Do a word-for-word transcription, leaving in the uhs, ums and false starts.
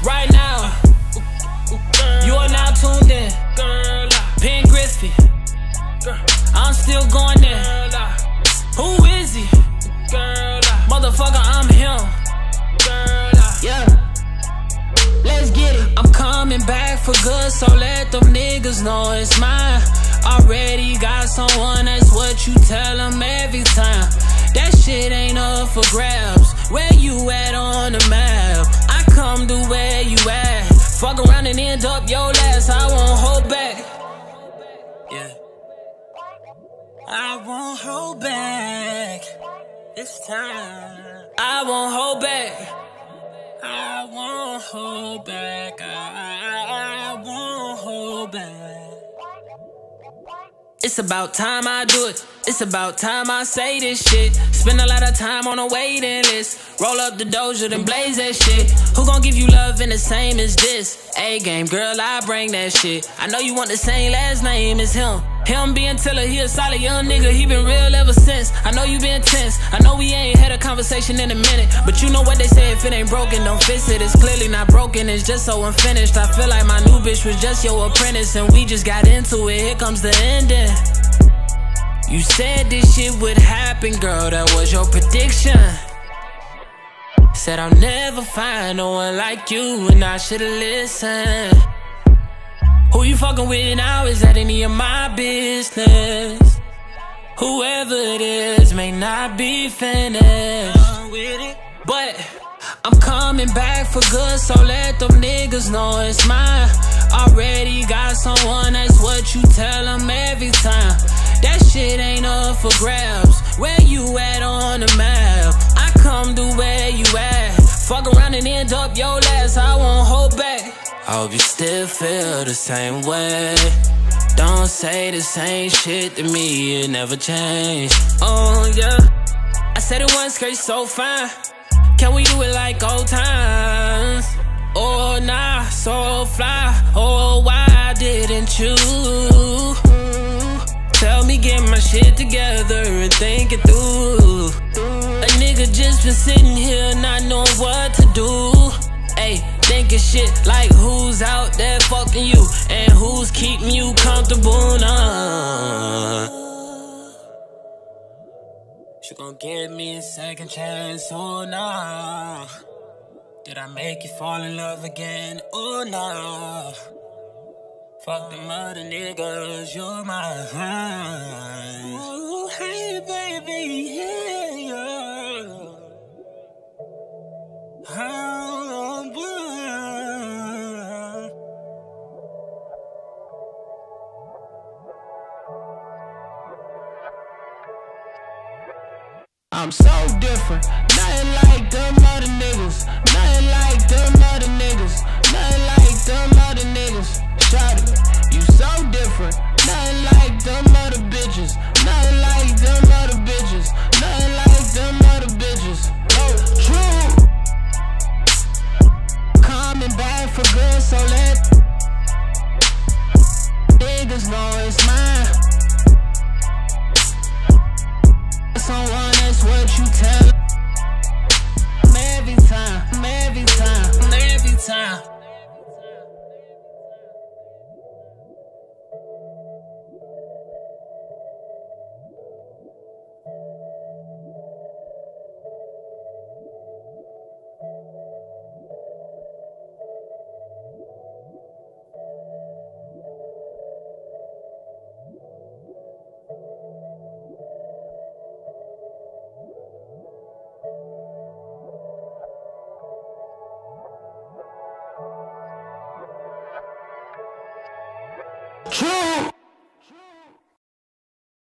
right now. You are now tuned in. Pen Griffey. I'm still going there. Who is he? Motherfucker, I'm him. Yeah. Let's get it. I'm coming back for good, so let them niggas know it's mine. Already got someone, that's what you tell them every time. That shit ain't up for grabs. Where you at on the map? I come to where you at. Fuck around and end up your last. I won't hold back. Yeah. I won't hold back. This time I won't hold back. I won't hold back. I, I won't hold back. It's about time I do it. It's about time I say this shit. Spend a lot of time on a waiting list. Roll up the doja, then blaze that shit. Who gon' give you love in the same as this? A-game, girl, I bring that shit. I know you want the same last name as him. Him being Tiller, he a solid young nigga, he been real ever since. I know you been tense, I know we ain't had a conversation in a minute, but you know what they say, if it ain't broken, don't fix it. It's clearly not broken, it's just so unfinished. I feel like my new bitch was just your apprentice, and we just got into it, here comes the ending. You said this shit would happen, girl, that was your prediction. Said I'll never find no one like you, and I should've listened. Who you fucking with now, is that any of my business? Whoever it is may not be finished, but I'm coming back for good, so let them niggas know it's mine. Already got someone, that's what you tell them every time. That shit ain't up for grabs. Where you at on the map? I come to where you at. Fuck around and end up your last. I won't hold back. I hope you still feel the same way. Don't say the same shit to me, it never changed. Oh yeah, I said it once, girl, you so fine. Can we do it like old times? Oh nah, so fly. Oh, why didn't you? Tell me, get my shit together and think it through. A nigga just been sitting here not knowing what to do. Ayy, thinking shit like who's out there fucking you and who's keeping you comfortable now. She gon' give me a second chance, oh nah. Did I make you fall in love again, oh nah. Fuck them other niggas, you're mine. Oh, hey baby, yeah, yeah. Oh, boy. I'm so different, nothing like them other niggas. Nothing like them other niggas. Nothing like them other niggas. Shawty, you so different, nothing like them other bitches. Nothing like them other bitches. Nothing like them other bitches. Oh, true. Coming back for good, so let niggas know it's mine. Someone, that's what you tell them every time, every time, every time. True.